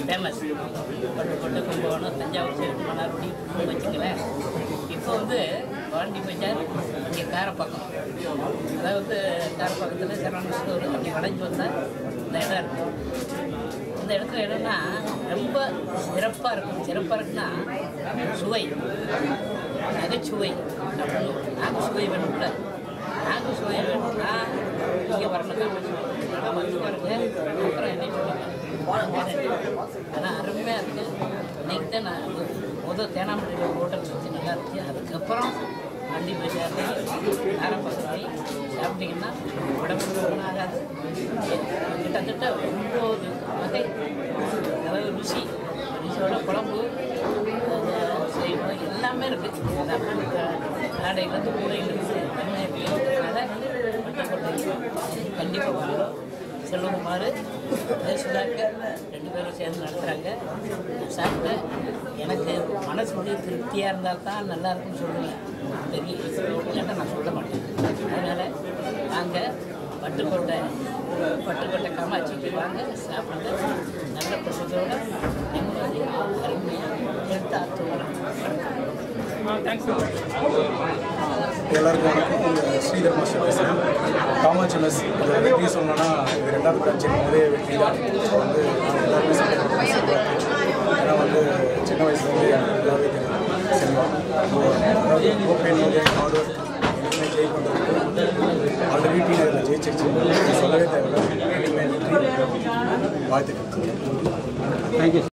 Famous. Pattukkottai, Kumbakonam, Thanjavur side Mannargudi வச்சுங்களேன். இப்போ வந்து பாண்டி பஜார் இங்கே காரப்பாக்கம், அதாவது காரப்பாக்கத்தில் சரவண ஸ்டோர் அப்படி வளைஞ்சு வந்தால் இந்த இடம் இருக்கும். இந்த இடத்துல என்னன்னா ரொம்ப சிறப்பாக இருக்கும். சிறப்பாக இருக்குன்னா சுவை, நகைச்சுவை அப்படின்னு. நாகசுவை வேணும்ல, நாகசுவை வேணும்னா இங்கே வரணும். ஆனால் வந்து பாருங்க, அப்புறம் என்ன சொல்லுவாங்க, ஆனால் அருமையாக இருக்குது. இன்றைக்கி தான் நான் முதல் தேனாம்பட்டியில் ஹோட்டல் வச்சு நல்லா இருந்துச்சு. அதுக்கப்புறம் வண்டி பஜார்லேயும் காரப்பாக்கத்துலேயும் சாப்பிட்டிங்கன்னா உடம்புக்கு ஒன்றும் ஆகாது. கிட்டத்தட்ட 9 வகை, அதாவது ருசியோட குழம்பு செய்வோம் எல்லாமே இருக்குது. நாடையிலேருந்து கூடையிலேருந்து எல்லாமே இருக்கிறதுனால பட்டுக்கோட்டைக்கு கண்டிப்பாக வரணும். செல்வகுமார், சுதாகர் 2 பேரும் சேர்ந்து நடத்துகிறாங்க. சாப்பிட்டேன், எனக்கு மனசு வந்து திருப்தியாக இருந்தால் தான் நல்லாயிருக்குன்னு சொல்லுவேன். பெரிய இல்லைன்னா நான் சொல்ல மாட்டேன். அதனால் நாங்கள் பட்டுக்கோட்டை காமாட்சிக்கு வாங்க, சாப்பிட்டு நல்ல பிரசத்தோடு நிம்மதி அருமையாக எடுத்து ஆற்றுவோம். எல்லாருக்கும் வணக்கம். உங்கள் ஸ்ரீதர் மாஸ்டர் பேசுகிறேன். காமாட்சி மெஸ் இதை வெற்றி சொன்னோன்னா இது 2வது பிரான்ச்சு முதலே வெற்றி தான். வந்து நாங்கள் எல்லாருமே சொல்லுவோம். ஏன்னா வந்து சின்ன வயசுலேருந்து எல்லாமே செல்வோம். அதாவது ஓப்பன் ஹார்ட் ஒர்க் எல்லாமே ஜெய் பண்ணுறது. ஆல்ரெடி டீனரில் ஜெயிச்சிருச்சு, சொல்லவே தேவையில்லை. வெற்றி வாழ்த்துக்கள். தேங்க்யூ.